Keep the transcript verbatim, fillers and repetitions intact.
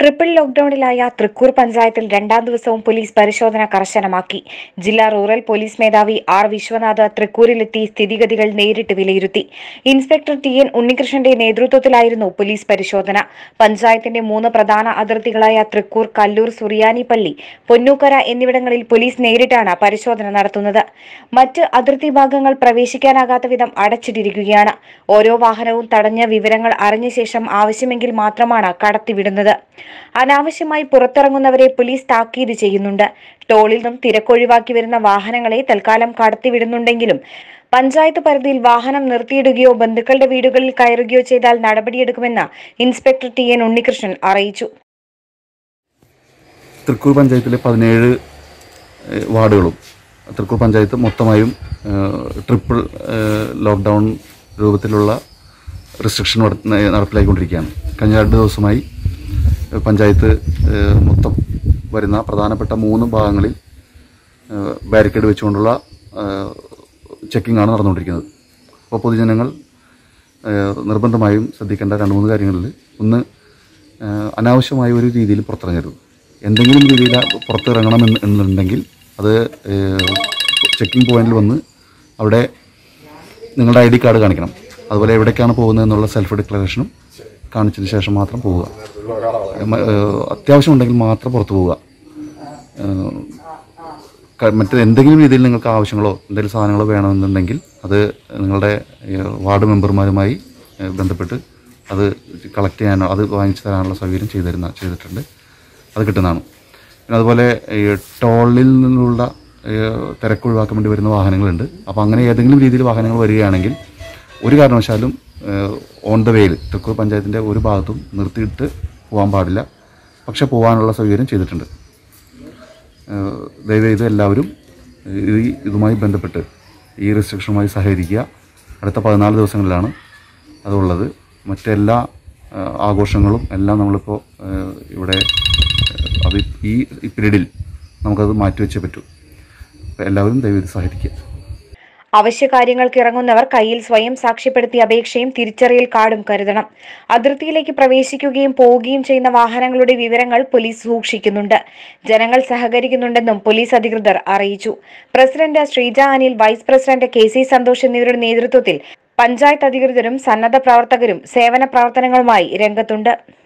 Triple ലോക്ഡൌണിലായ Thrikkur പഞ്ചായത്തിൽ രണ്ടാം ദിവസവും പോലീസ് പരിശോധന കർശനമാക്കി. ജില്ലാ റൂറൽ പോലീസ് മേധാവി ആർ വിശ്വനാഥ് തൃക്കൂരിലെത്തി സ്ഥിതിഗതികൾ നേരിട്ട് വിലയിരുത്തി. ഇൻസ്പെക്ടർ ടി എൻ ഉണ്ണികൃഷ്ണന്റെ നേതൃത്വത്തിലായിരുന്നു പോലീസ് പരിശോധന. പഞ്ചായത്തിന്റെ മൂന്ന് പ്രധാന അതിർത്തികളായ തൃക്കൂർ, കല്ലൂർ, സുറിയാനിപ്പള്ളി, പൊന്നൂക്കര എന്നിവിടങ്ങളിൽ പോലീസ് നേരിട്ടാണ് പരിശോധന നടത്തുന്നത്. മറ്റ് അതിർത്തി ഭാഗങ്ങൾ പ്രവേശിക്കാനാകാത്ത വിധം അടച്ചിട്ടിരിക്കുകയാണ്. ഓരോ വാഹനവും തടഞ്ഞ് വിവരങ്ങൾ അറിഞ്ഞ ശേഷം ആവശ്യമെങ്കിൽ മാത്രമാണ് കടത്തിവിടുന്നത്. അനാവശ്യമായി പുറത്തിറങ്ങുന്നവരെ പോലീസ് താക്കീത് ചെയ്യുന്നുണ്ട്. ടോളിൽ നിന്നും തിരക്കൊഴിവാക്കി വരുന്ന വാഹനങ്ങളെ തൽക്കാലം കടത്തിവിടുന്നുണ്ടെങ്കിലും പഞ്ചായത്ത് പരിധിയിൽ വാഹനം നിർത്തിയിടുകയോ ബന്ധുക്കളുടെ വീടുകളിൽ കയറുകയോ ചെയ്താൽ നടപടിയെടുക്കുമെന്ന് ഇൻസ്പെക്ടർ ടി എൻ ഉണ്ണികൃഷ്ണൻ അറിയിച്ചു. തൃക്കൂർ പഞ്ചായത്തിലെ പതിനേഴ് വാർഡുകളും തൃക്കൂർ പഞ്ചായത്ത് മൊത്തമായും ട്രിപ്പിൾ ലോക്ക്ഡൗൺ രൂപത്തിലുള്ള റെസ്ട്രിക്ഷൻ നടപ്പിലാക്കിക്കൊണ്ടിരിക്കുകയാണ്. കഴിഞ്ഞ രണ്ട് ദിവസമായി പഞ്ചായത്ത് മൊത്തം വരുന്ന പ്രധാനപ്പെട്ട മൂന്ന് ഭാഗങ്ങളിൽ ബാരിക്കേഡ് വെച്ചുകൊണ്ടുള്ള ചെക്കിംഗ് ആണ് നടന്നുകൊണ്ടിരിക്കുന്നത്. അപ്പോൾ പൊതുജനങ്ങൾ നിർബന്ധമായും ശ്രദ്ധിക്കേണ്ട രണ്ട് മൂന്ന് കാര്യങ്ങളിൽ ഒന്ന്, അനാവശ്യമായ ഒരു രീതിയിൽ പുറത്തിറങ്ങരുത്. എന്തെങ്കിലും രീതിയിൽ പുറത്തിറങ്ങണമെന്ന് എന്നുണ്ടെങ്കിൽ അത് ചെക്കിംഗ് പോയിന്റിൽ വന്ന് അവിടെ നിങ്ങളുടെ ഐ ഡി കാർഡ് കാണിക്കണം. അതുപോലെ എവിടേക്കാണ് പോകുന്നത് എന്നുള്ള സെൽഫ് ഡിക്ലറേഷനും കാണിച്ചതിന് ശേഷം മാത്രം പോവുക. അത്യാവശ്യമുണ്ടെങ്കിൽ മാത്രം പുറത്തു പോവുക. മറ്റ് എന്തെങ്കിലും രീതിയിൽ നിങ്ങൾക്ക് ആവശ്യങ്ങളോ എന്തെങ്കിലും സാധനങ്ങളോ വേണമെന്നുണ്ടെങ്കിൽ അത് നിങ്ങളുടെ വാർഡ് മെമ്പർമാരുമായി ബന്ധപ്പെട്ട് അത് കളക്ട് ചെയ്യാനോ അത് വാങ്ങിച്ചു തരാനുള്ള സൗകര്യം ചെയ്തു തരുന്ന ചെയ്തിട്ടുണ്ട്. അത് കിട്ടുന്നതാണ്. പിന്നെ അതുപോലെ ഈ ടോളിൽ നിന്നുള്ള തിരക്ക് ഒഴിവാക്കാൻ വേണ്ടി വരുന്ന വാഹനങ്ങളുണ്ട്. അപ്പോൾ അങ്ങനെ ഏതെങ്കിലും രീതിയിൽ വാഹനങ്ങൾ വരികയാണെങ്കിൽ ഒരു കാരണവശാലും ഓൺ ദ വേയിൽ തൃക്കൂർ പഞ്ചായത്തിൻ്റെ ഒരു ഭാഗത്തും നിർത്തിയിട്ട് പോകാൻ പാടില്ല. പക്ഷെ പോകാനുള്ള സൗകര്യം ചെയ്തിട്ടുണ്ട്. ദയവേത് എല്ലാവരും ഇതുമായി ബന്ധപ്പെട്ട് ഈ റെസ്ട്രിക്ഷനുമായി സഹകരിക്കുക. അടുത്ത പതിനാല് ദിവസങ്ങളിലാണ് അതുള്ളത്. മറ്റെല്ലാ ആഘോഷങ്ങളും എല്ലാം നമ്മളിപ്പോൾ ഇവിടെ അത് ഈ പീരീഡിൽ നമുക്കത് മാറ്റിവെച്ചേ പറ്റൂ. അപ്പോൾ എല്ലാവരും ദയവേത് സഹകരിക്കുക. അവശ്യകാര്യങ്ങൾക്ക് ഇറങ്ങുന്നവർ കയ്യിൽ സ്വയം സാക്ഷ്യപ്പെടുത്തിയ അപേക്ഷയും തിരിച്ചറിയൽ കാർഡും കരുതണം. അതിർത്തിയിലേക്ക് പ്രവേശിക്കുകയും പോവുകയും ചെയ്യുന്ന വാഹനങ്ങളുടെ വിവരങ്ങൾ പോലീസ് സൂക്ഷിക്കുന്നുണ്ട്. ജനങ്ങൾ സഹകരിക്കുന്നുണ്ടെന്നും പോലീസ് അധികൃതർ അറിയിച്ചു. President Sreeja Anil, vice president K C Santhosh എന്നിവരുടെ നേതൃത്വത്തിൽ പഞ്ചായത്ത് അധികൃതരും സന്നദ്ധ പ്രവർത്തകരും സേവന പ്രവർത്തനങ്ങളുമായി രംഗത്തുണ്ട്.